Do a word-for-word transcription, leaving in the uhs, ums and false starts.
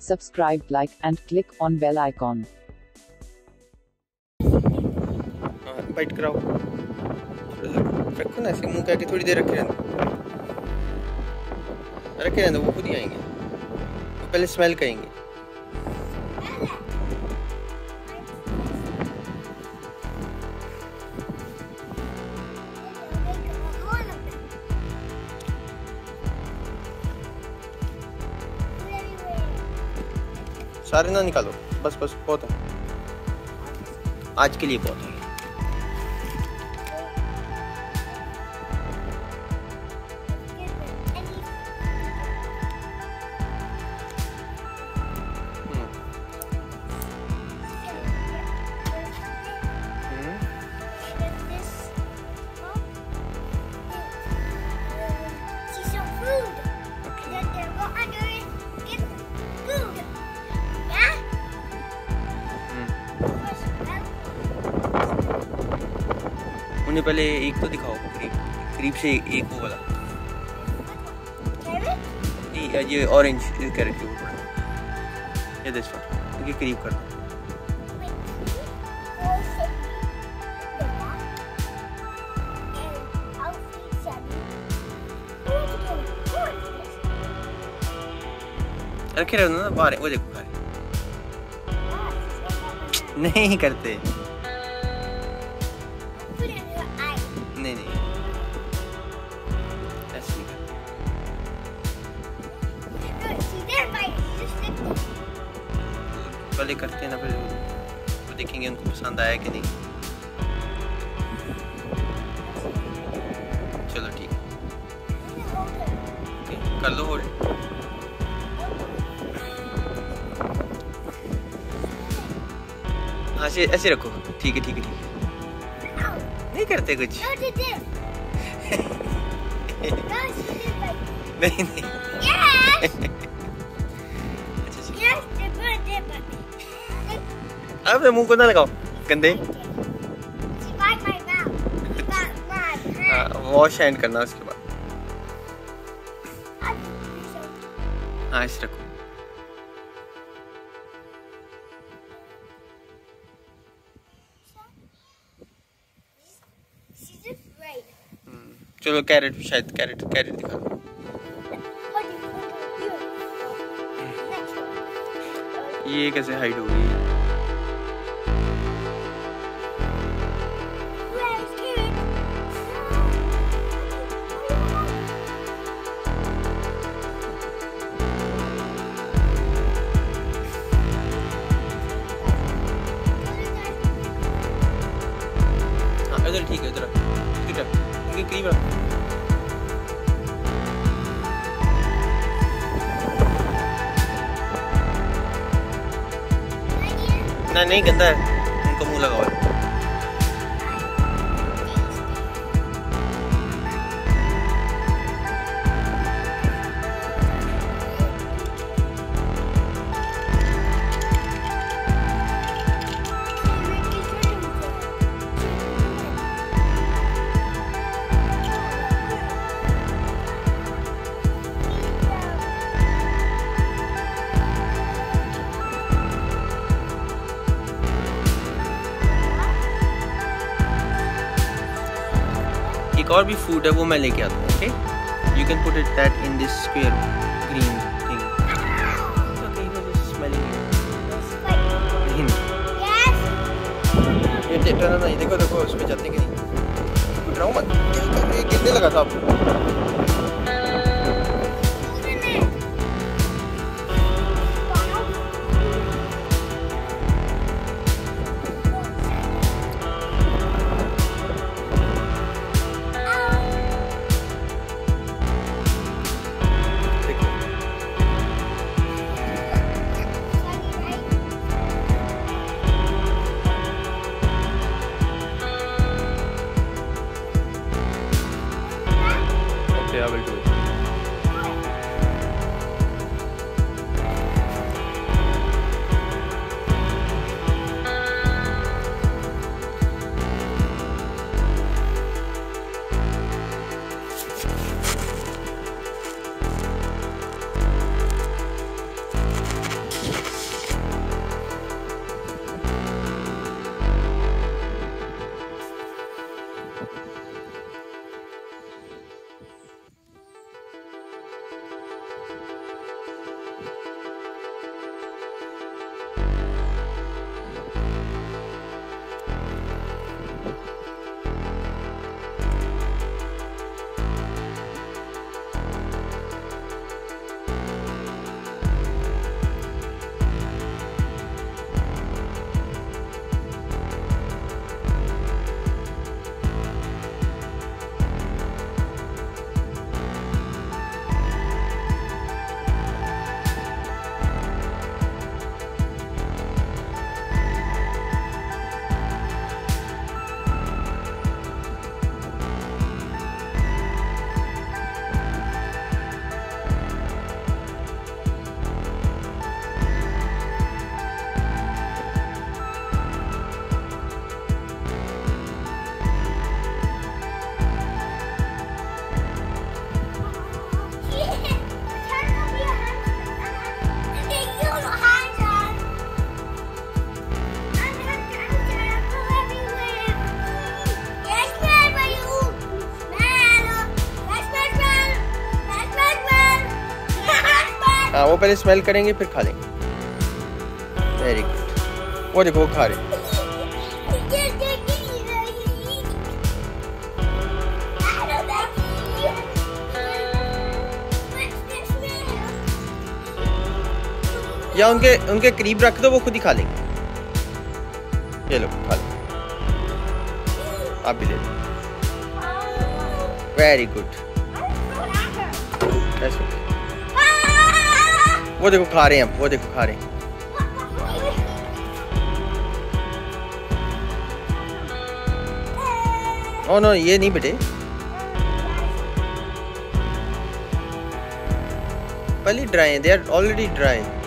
subscribe, like and click on bell icon. Bite कराओ, रखो ना ऐसे मुंह करके, थोड़ी देर रखे रहने रखे रहने वो खुद ही आएंगे, वो पहले स्मेल करेंगे। सारे ना निकालो, बस बस बहुत है, आज के लिए बहुत है। उन्हें पहले एक तो दिखाओ करीब करीब से, एक वो वाला ये, ये ऑरेंज कैरेट के ऊपर, ये दिस वन, ये करीब कर दो। रखे रहो ना बाहर, वो देखो बाहर नहीं करते, नहीं नहीं ऐसे नहीं करते, पहले करते हैं ना, फिर वो देखेंगे उनको पसंद आया कि नहीं। चलो ठीक है, ओके कर लो होल्ड। ऐसे ऐसे रखो, ठीक है ठीक है ठीक है, नहीं करते कुछ नहीं नहीं अब मुंह को ना लगाओ गंदे, वॉश हैंड करना उसके बाद। हाँ ऐसे रखो, चलो कैरेट, शायद कैरेट कैरेट दिखा दो। ये कैसे हाइड हो गई? हाँ इधर ठीक है, इधर इधर इनके करीब रखो। ना नहीं गंदा है, उनको मुंह लगाओ। एक और भी फूड है वो मैं लेके आता हूँ, okay? You can put it that in this square green thing. Okay, you just smelling it. ये देखो ना, ये देखो देखो उसमें जाते कि नहीं, डराओ मत, ये गिरने लगा था आपको। पहले स्मेल करेंगे फिर खा लेंगे। Very good. वो देखो वो खा रहे। या उनके उनके करीब रख दो, वो खुद ही खा लेंगे। ये लो खा लो, आप भी ले लो। Very good. वो देखो खा रहे हैं अब, वो देखो खा रहे हैं। ओ नो, ये नहीं बेटे, पहले ड्राई हैं, दे आर ऑलरेडी ड्राई।